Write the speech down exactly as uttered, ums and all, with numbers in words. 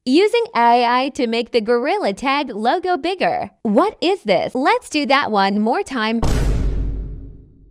Using A I to make the gorilla tag logo bigger. What is this? Let's do that one more time.